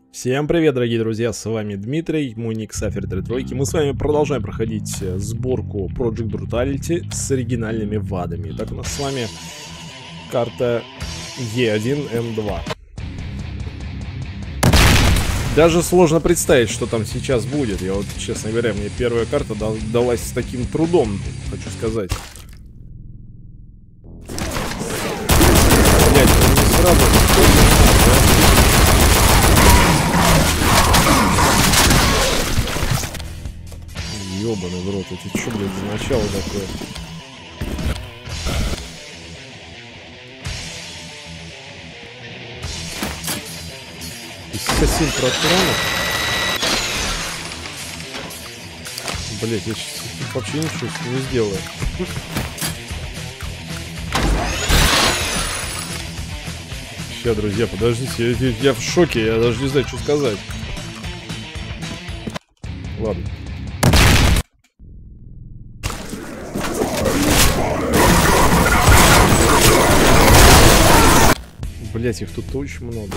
Всем привет, дорогие друзья, с вами Дмитрий, мой ник Сафер3. Мы с вами продолжаем проходить сборку Project Brutality с оригинальными вадами. Итак, у нас с вами карта E1-M2. Даже сложно представить, что там сейчас будет. Я вот, честно говоря, мне первая карта далась с таким трудом, хочу сказать. Блять, не сразу. Ёбаный в рот, это чё, блядь, за начало такое? Совсем протронов. Блять, я сейчас вообще ничего не сделаю. Сейчас, друзья, подождите, я в шоке, я даже не знаю, что сказать. Ладно. Блять, их тут очень много.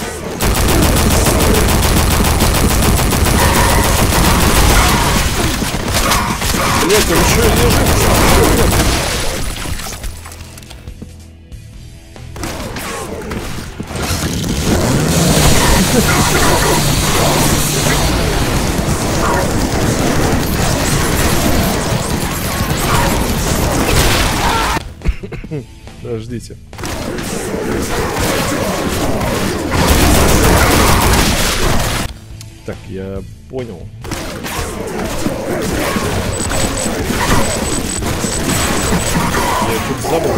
Блять, он что лежит? Подождите. Так, я понял. Я тут забыл.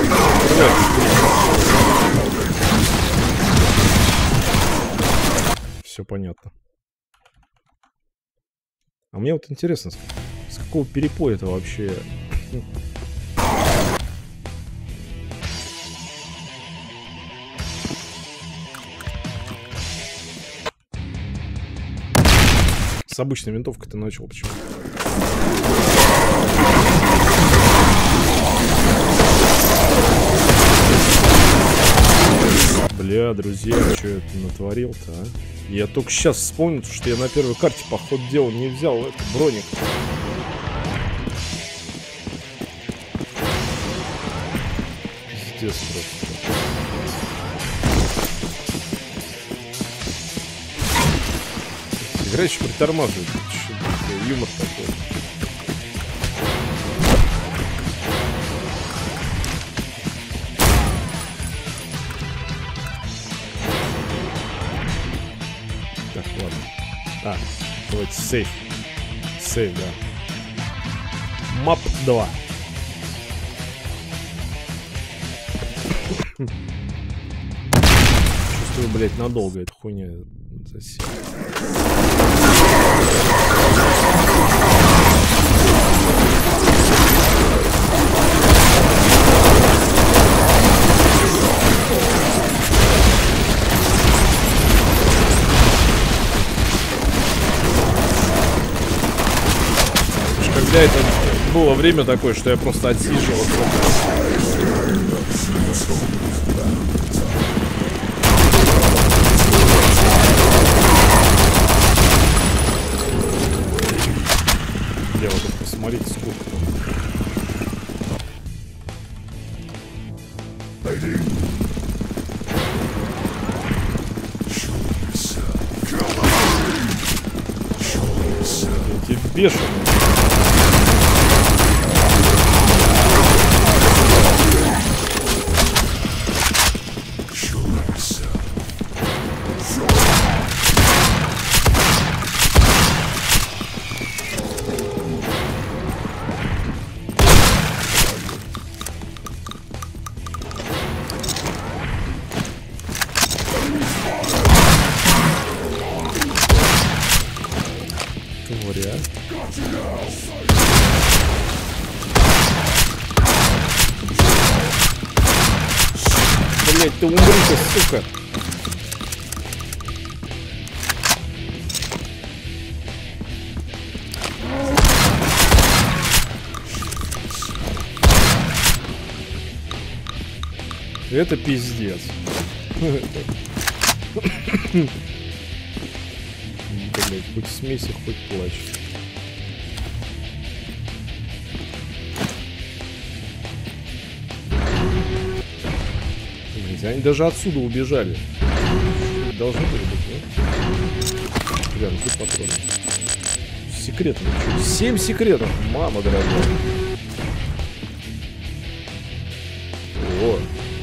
Все понятно. А мне вот интересно, с какого перепоя это вообще... С обычной винтовкой ты начал, почему? Бля, друзья, что это натворил-то, а? Я только сейчас вспомнил, что я на первой карте, по ходу дела, не взял этот броник. Пиздец просто. Игра еще притормаживает. Что юмор такой. Так, ладно. А, давайте сейф. Сейф, да. Мап 2. Чувствую, блять, надолго эта хуйня засела. Когда это было время такое, что я просто отсиживался. Я вот тут посмотрите, сколько там. Эти бешеные. Говоря. Блять, ты умри-то, сука. Это пиздец. блядь, хоть смеси, хоть плачь. Блядь, они даже отсюда убежали. Должны были быть, да? Бля, ну тут патроны. Секретно. 7 секретов, мама дорогая. О,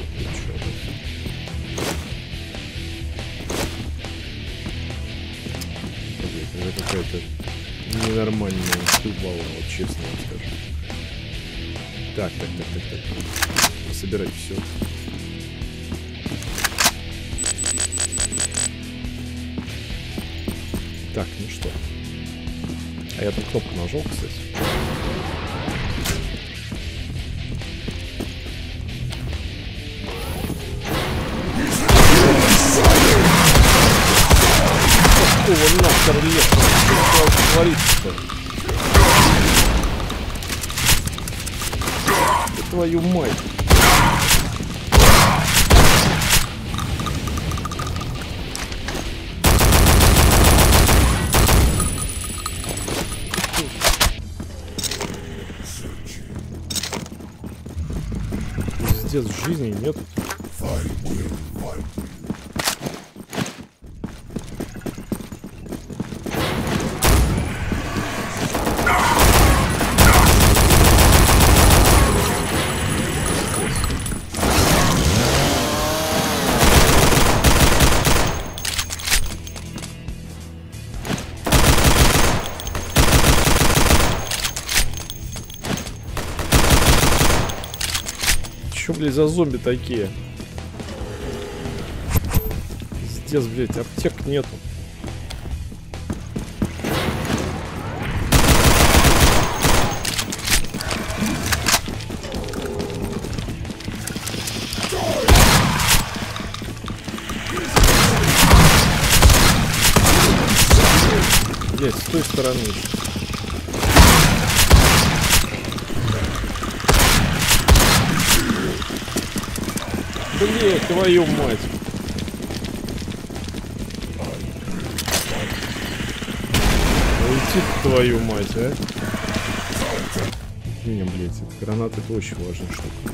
это какая-то ненормальная штука, вот честно вам скажу. Так. Собирать все. Так, ну что? А я там кнопку нажал, кстати. Какого нахер леса? Что творится-то? Твою мать! Пиздец, жизни нет. Что, блядь, за зомби такие? Пиздец, блядь, аптек нету. Блядь, с той стороны. Блядь, твою мать. Уйти твою мать, а? Не, блядь, эта граната — это очень важная штука.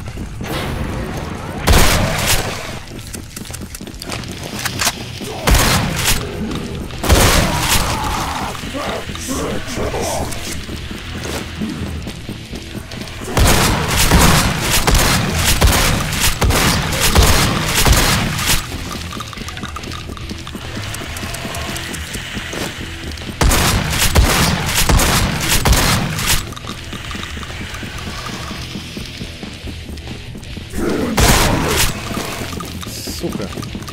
Сука.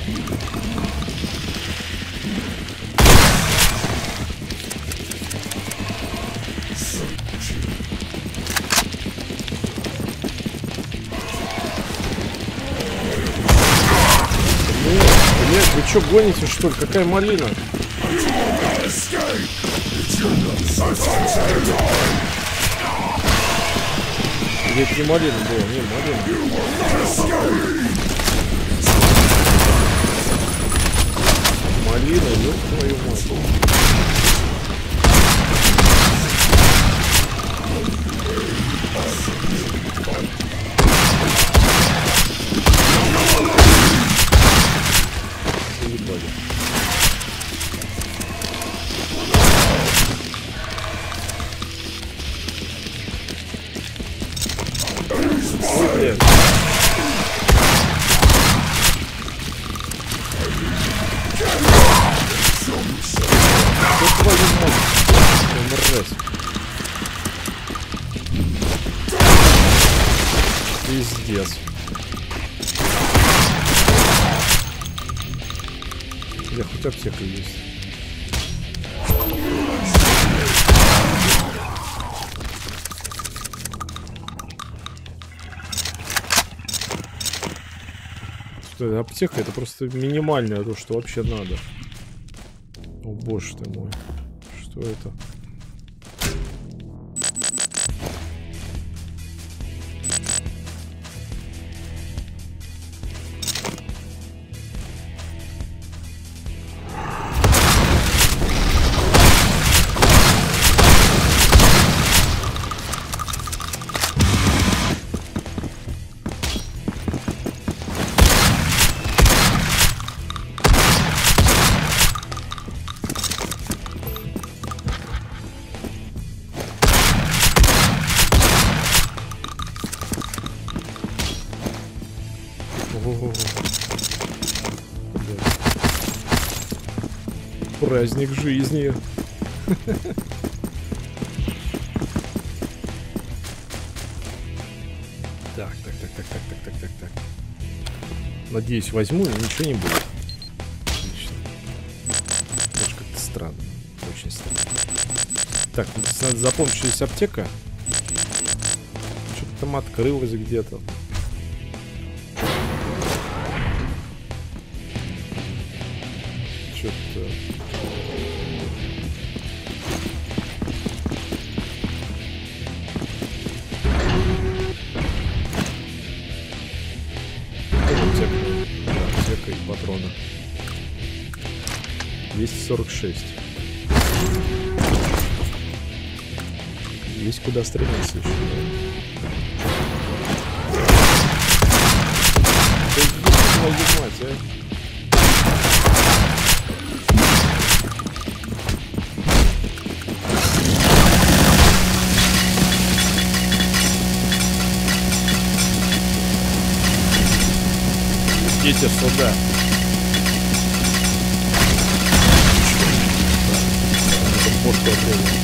Блять, вы чё гоните, что ли? Какая малина? Или это не малина была? Не, малина. Малина, ёб твою мать. Заебали. Ой, блядь. Твою мать, мразь. Пиздец. Я хоть аптека есть. Что это? Аптека — это просто минимальное то, что вообще надо. О боже ты мой. Что это? Праздник жизни. Так. Надеюсь, возьму, и ничего не будет. Отлично. Даже как-то странно. Очень странно. Так, надо запомнить, что есть аптека. Что-то там открылось где-то. Что-то... Аптека и патроны. 246. Есть куда стремиться еще. Да иди твою мать, а. Идите сюда. Бошку отрезал.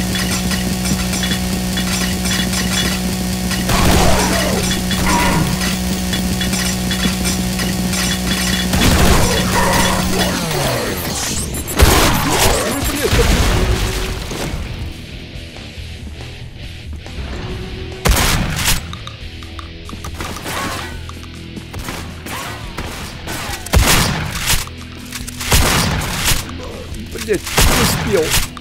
Блять, не успел.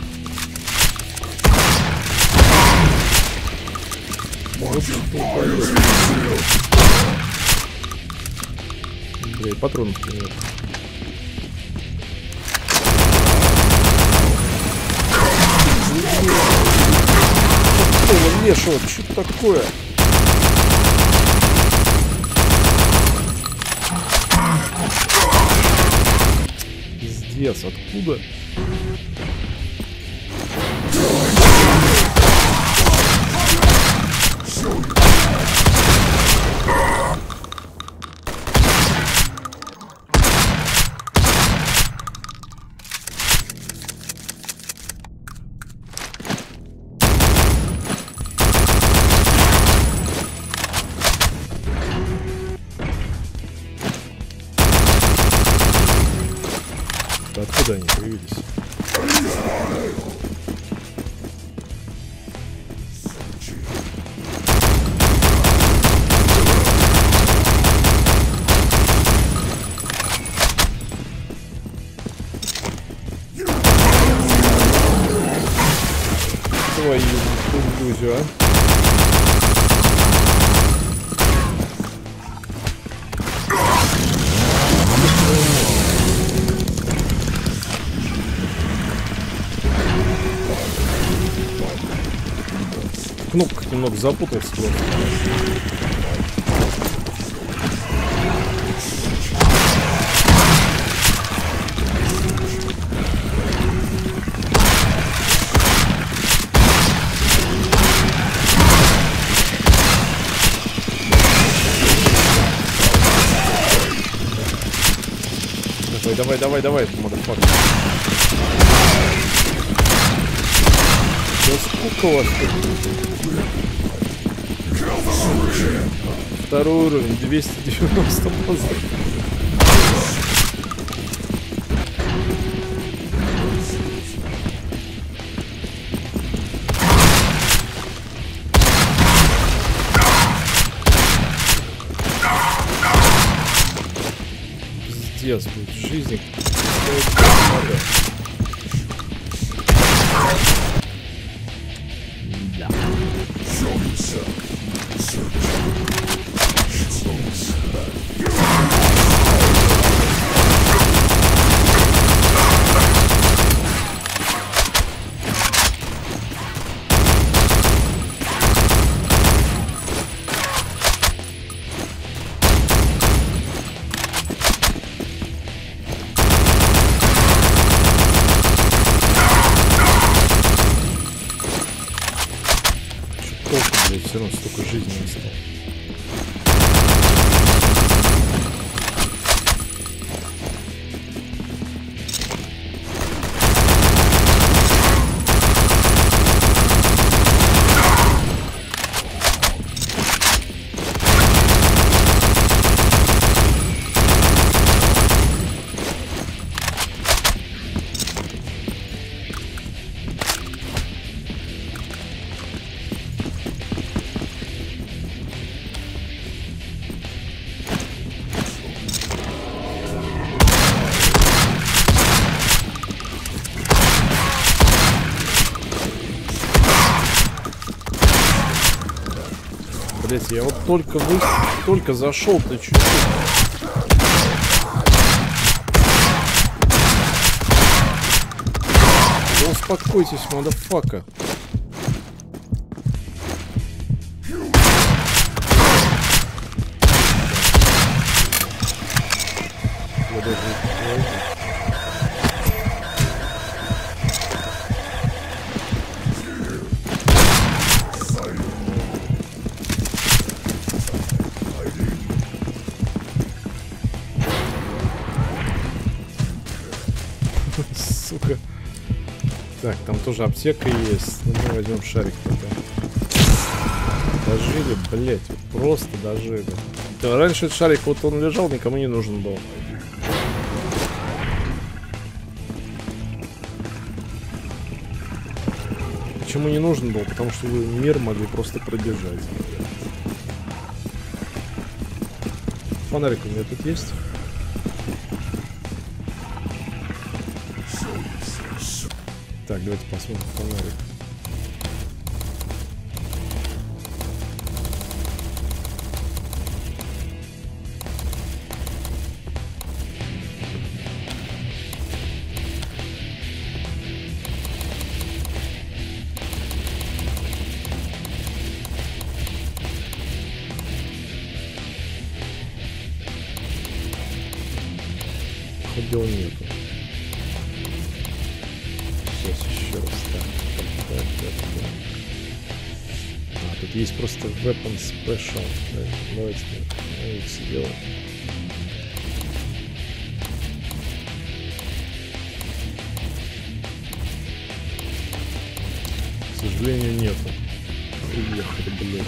Бля, и патронов нет. Что вешает? Что такое? Пиздец, откуда? Откуда они появились? Твою иллюзию, а? В кнопках немного запутался просто. Давай, модерфак. Да сколько у вас тут? Второй уровень, 290 позов. Пиздец, будет в жизни. Да. Все равно столько жизни не стало. Блять, я вот только зашел, ты чё? Да успокойтесь, мазафака. Сука. Так, там тоже аптека есть. Ну, мы возьмем шарик пока. Дожили, блять, просто дожили. Да, раньше этот шарик, вот он лежал, никому не нужен был. Почему не нужен был? Потому что вы мир могли просто пробежать. Фонарик у меня тут есть. Так, давайте посмотрим фонарик. Ходил нету. Сейчас еще раз. Так. А, тут есть просто Weapon Special. Да? Давайте их сделаем. К сожалению, нету. Уехали, блядь.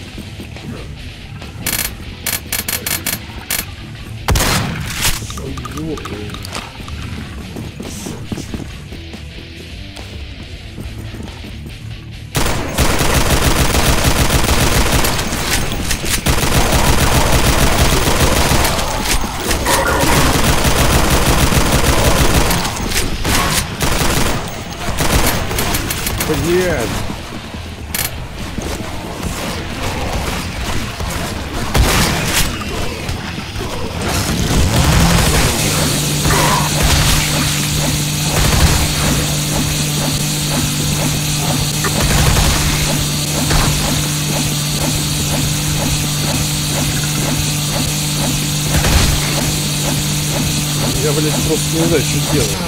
Блядь. Я, блядь, просто не знаю, что делать.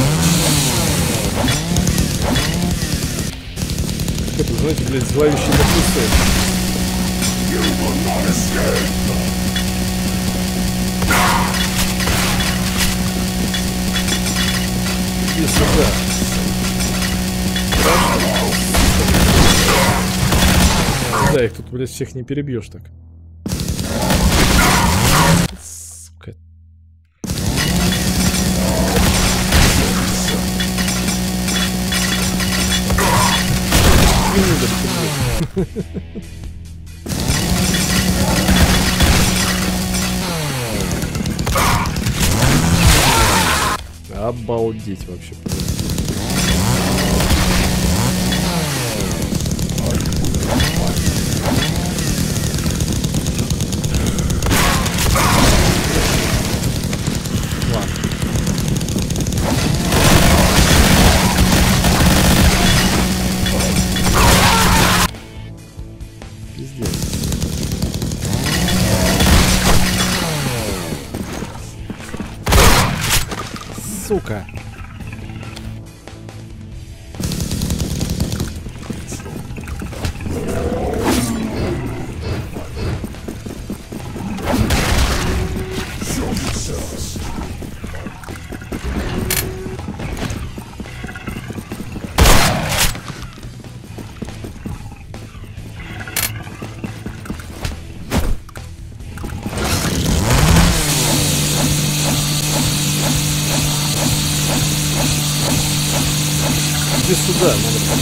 Это, знаете, блядь, зловещие мертвецы. Иди сюда. Да, их тут, блядь, всех не перебьешь так. Сука. Обалдеть вообще. Сука. Иди сюда, надо.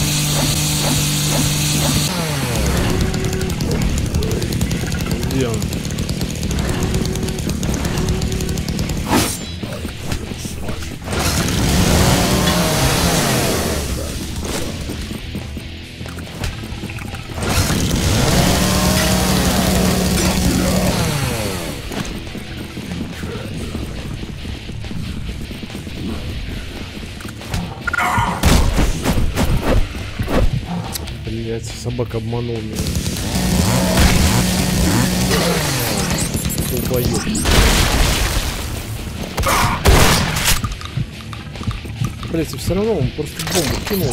Где он? Блять, собака обманул меня. Долбоёб. Блять, и все равно он просто бомбу кинул.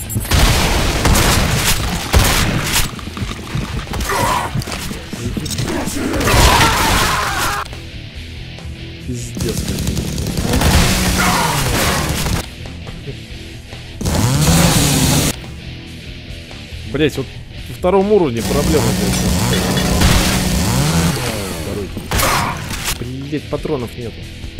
Пиздец. Блять, вот во втором уровне проблема, блядь. Блять, патронов нету.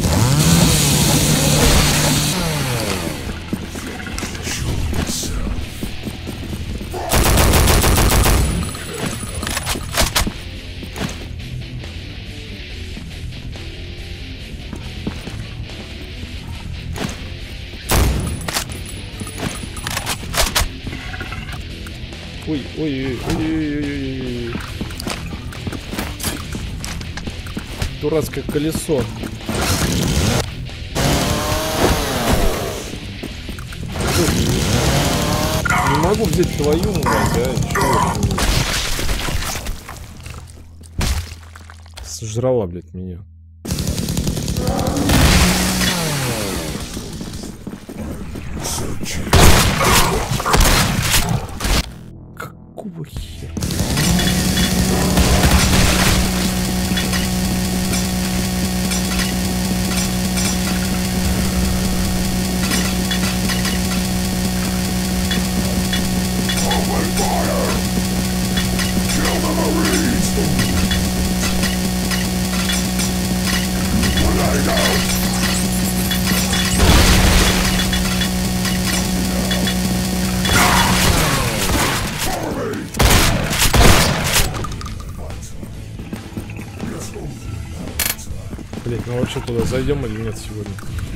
Ой. Дурацкое колесо. Не могу взять твою мать, а? Сожрала, блядь, меня. Какого хера? Блять, ну вообще туда зайдем или нет сегодня?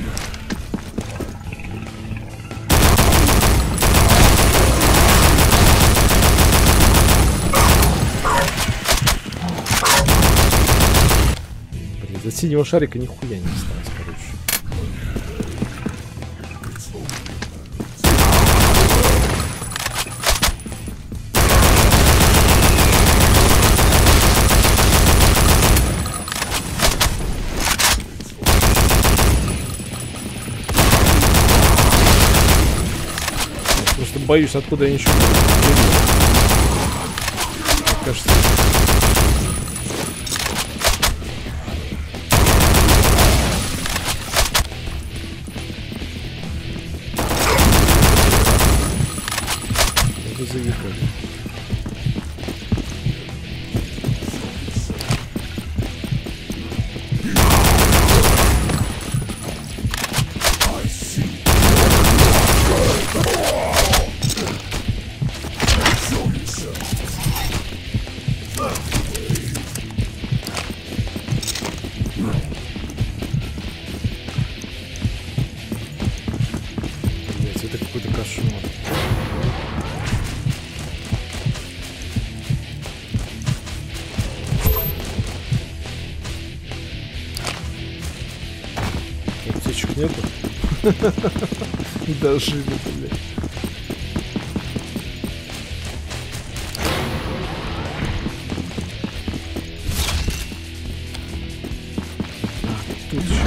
Блять, от синего шарика нихуя не осталось, короче. Боюсь, откуда я ничего не вижу. Мне кажется. Вызови как. Это какой-то кошмар. Аптечек нету? Дожили, блядь. Тут еще.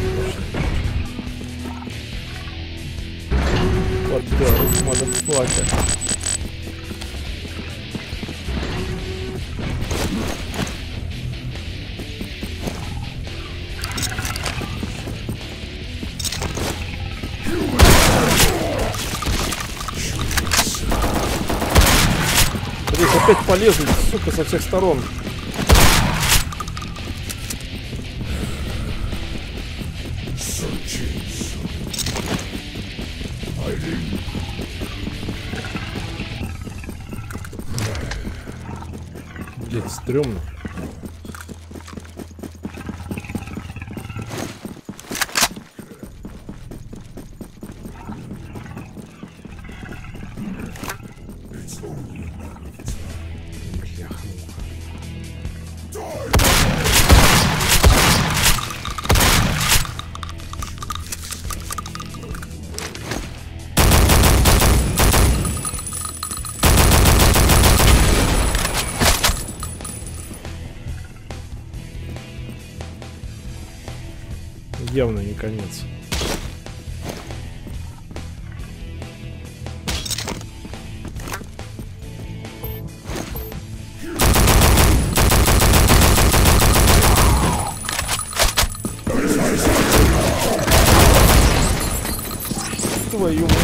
What the motherfucker? Блин, опять полезли, сука, со всех сторон. Блять, стрёмно. явно не конец. Твою мать.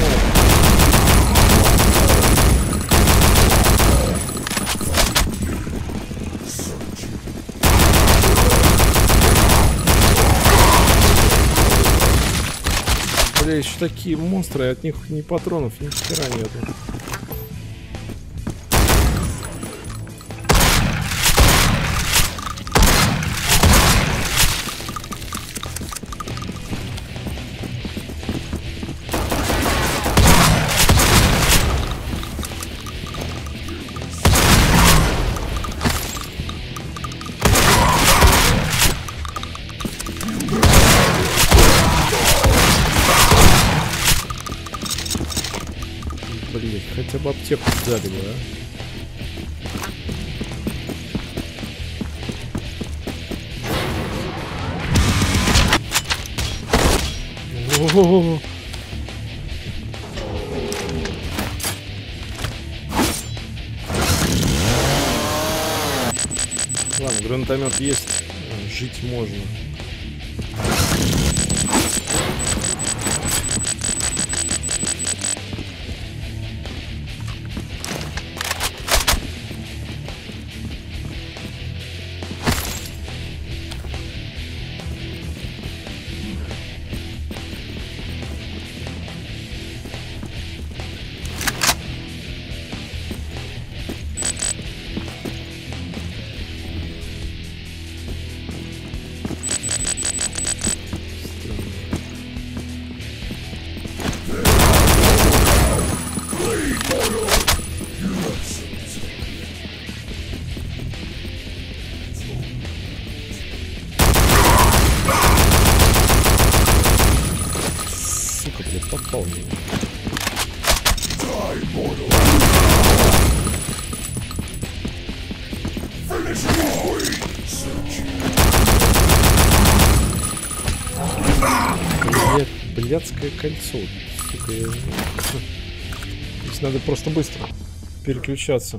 Бля, еще такие монстры, от них ни патронов, ни хера нету. Блять, хотя бы аптеку дали бы, а? О-о-о-о. Ладно, гранатомет есть, жить можно. Сука, блядь, попал меня. Блядское кольцо. Сука, я... Здесь надо просто быстро переключаться.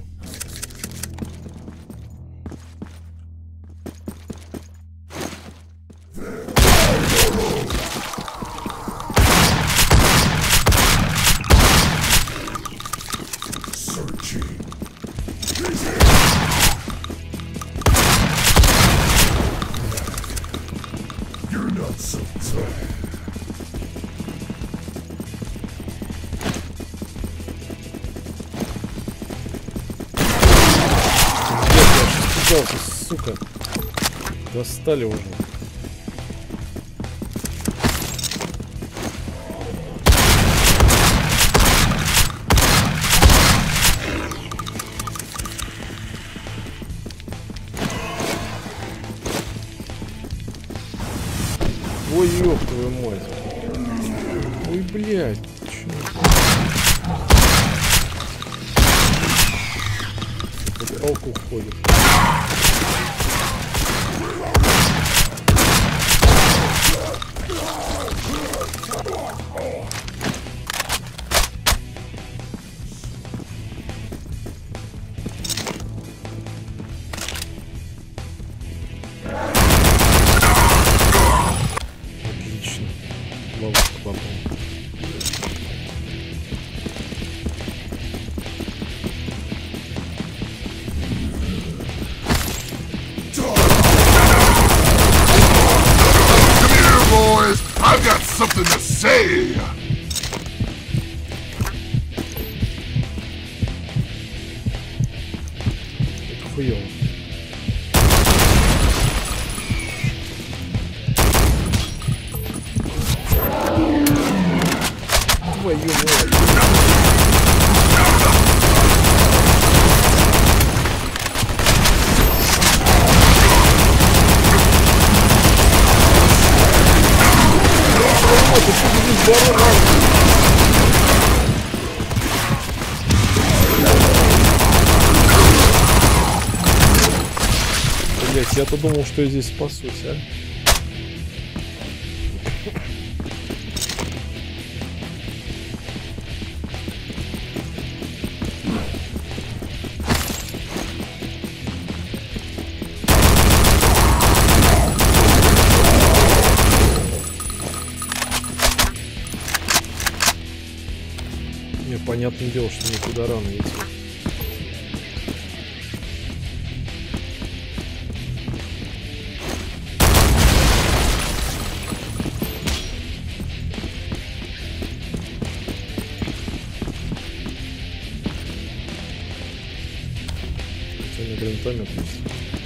Сука, достали уже. Ой, ёб твою мать. Ой, блядь. Под палку ходит. Отлично. Ловушка попала. I've got something to say! Это хуёво. Твою мать. Блять, я-то думал, что я здесь спасусь, а? Не, понятное дело, что никуда рано идти. Сегодня гранатомет есть.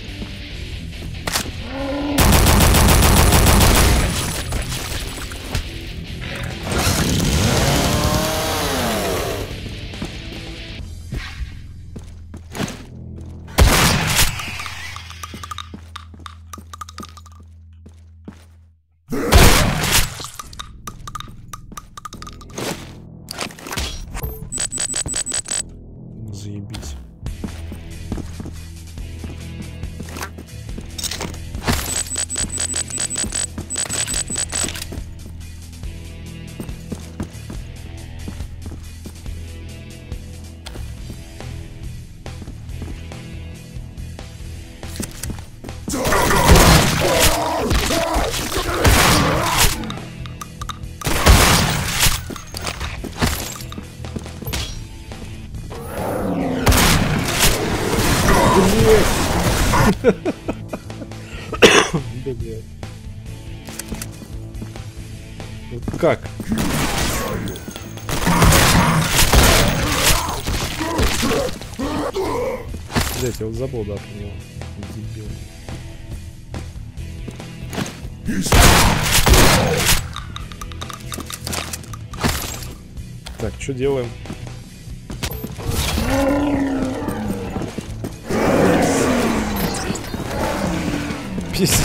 Заебись. Блядь. Вот как? Блять, я вот забыл, да, про него. Дебил. Так, что делаем? Пиздец.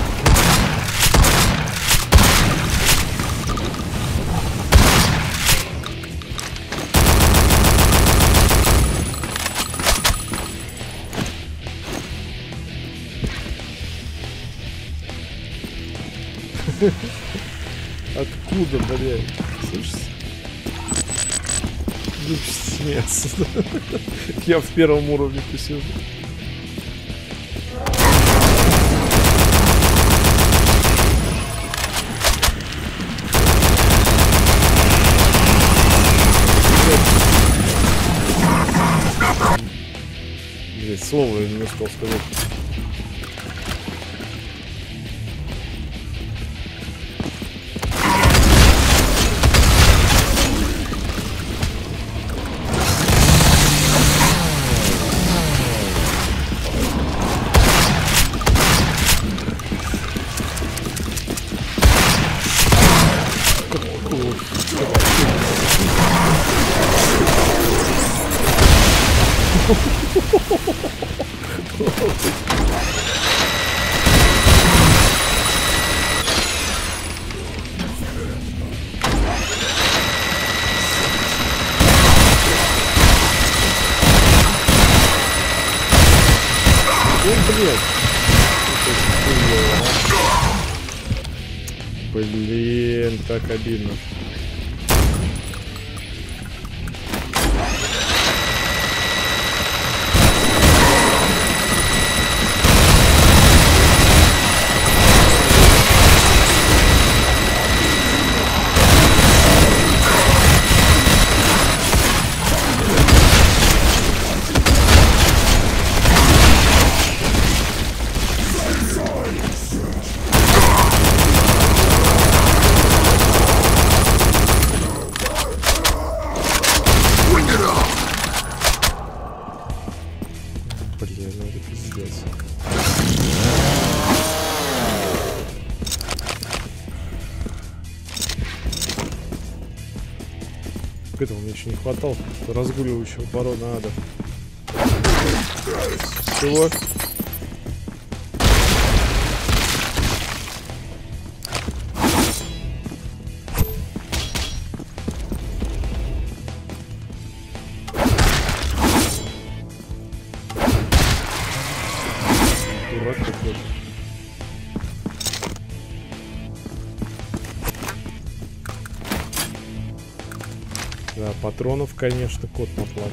Откуда, блядь? Слышишь? Смеяться. Я в первом уровне посижу. Блять, слово я не успел сказать. Блин, так обидно. Блин, ну это пиздец. Этого мне еще не хватало. Разгуливающего барона ада. Чего? Дурак какой-то. Да, патронов, конечно, кот наплакал.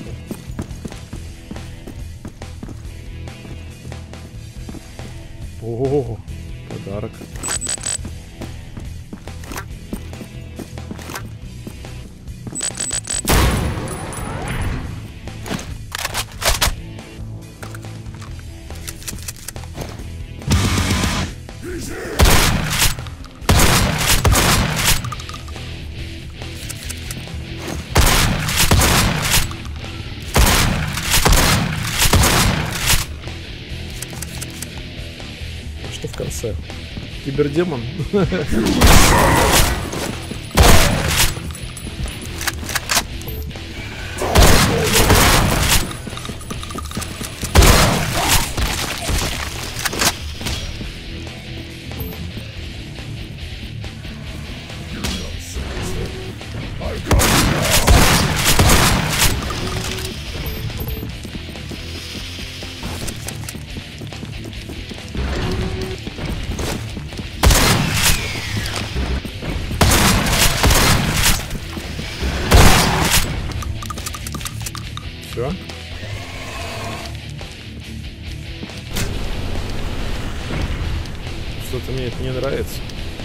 О, подарок. что в конце? Кибердемон? Все. Что-то мне это не нравится.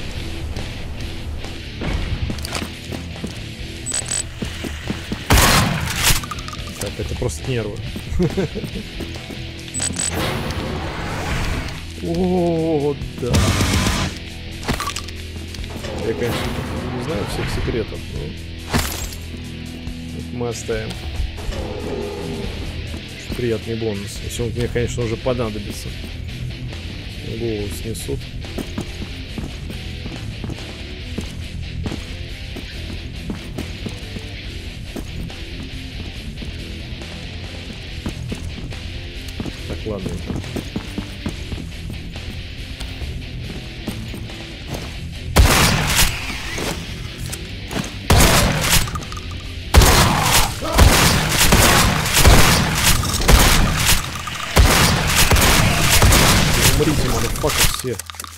Так, это просто нервы. О, да. Я, конечно, не знаю всех секретов, но это мы оставим. Приятный бонус. Если он мне, конечно, уже понадобится. Голову снесут. Так, ладно. Умрите, мазафака, все.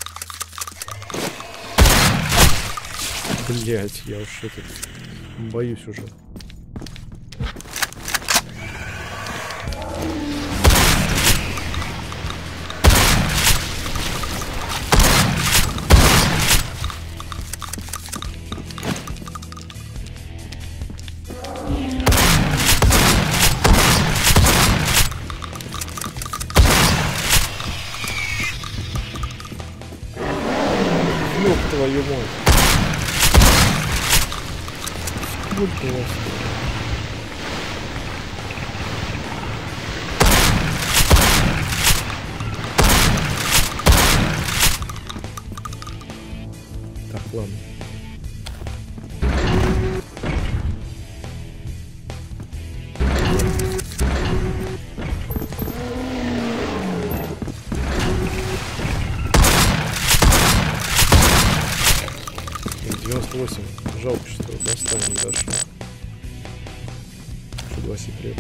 Блять, я уж это боюсь уже. Ёб твою мать. Сколько вас? Так, ладно. Жалко, что достанем дальше. Что 2 секрета.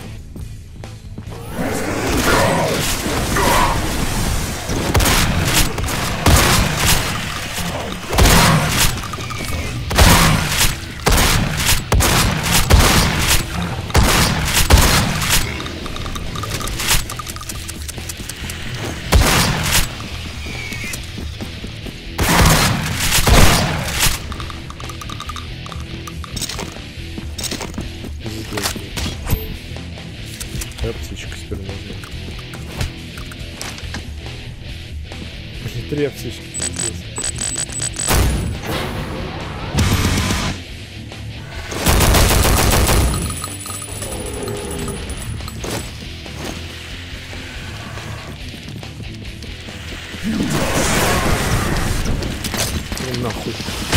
Птичка теперь нужна. 3 птички. Ну нахуй.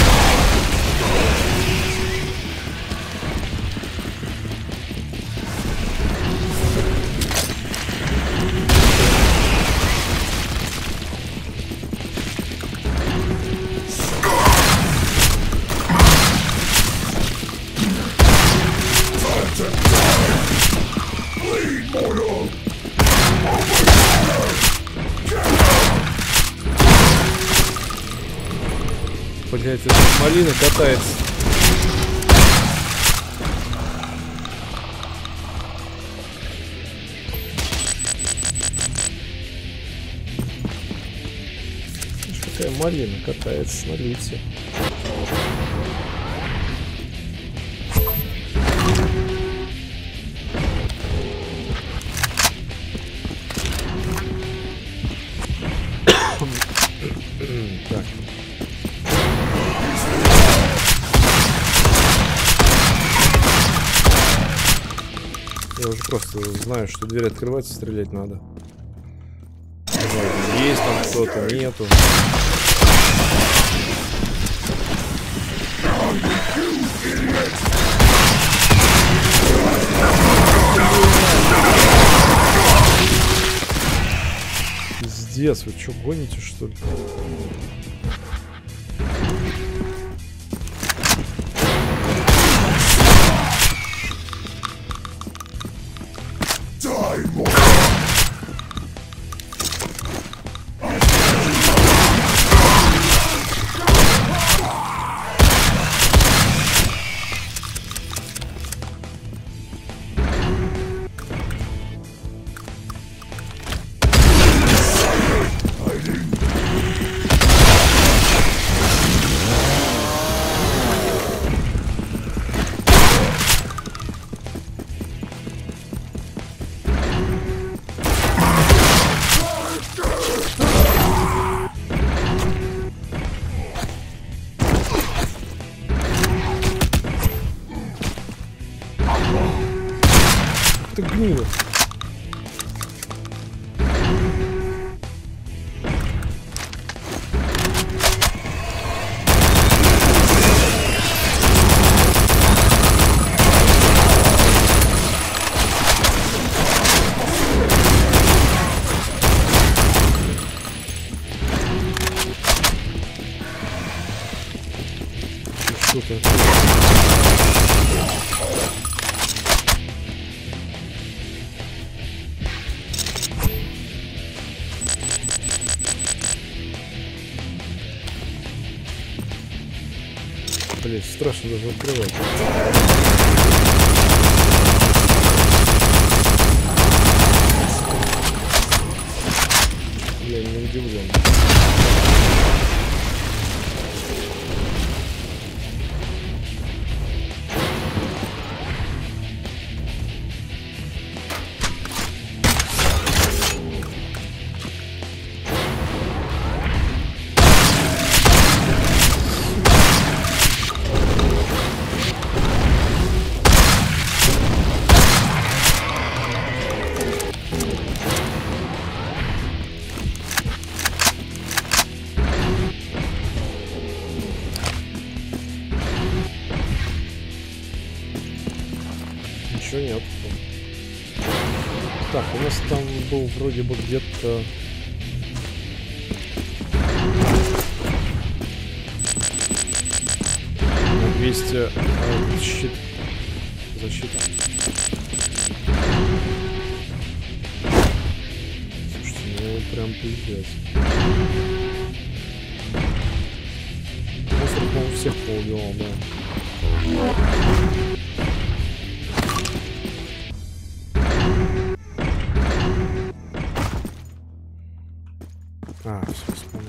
Блять, эта малина катается. Какая малина катается, смотрите. Так. Я уже просто знаю, что дверь открывается, стрелять надо. есть там кто-то, нету. Пиздец, вы что, гоните, что ли? Ты гнида. Что ты? Блять, страшно даже открывать. Я не удивлен. Ничего нет. Так, у нас там был вроде бы где-то... на 200 щит. Защита. Слушайте, ну прям пиздец. Монстр, по-моему, всех поубивал, да. А, все, вспомнил.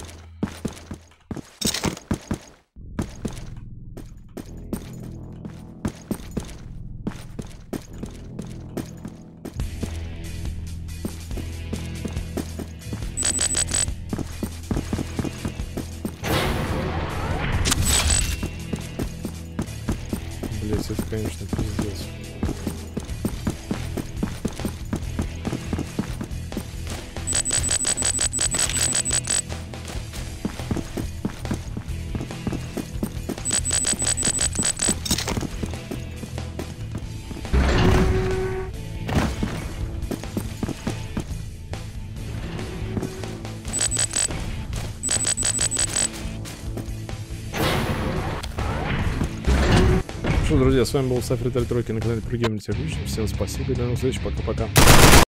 Блять, это, конечно, пиздец. Что, друзья, с вами был Сафер Тройки на канале Прогеймер. Всем спасибо и до новых встреч. Пока-пока.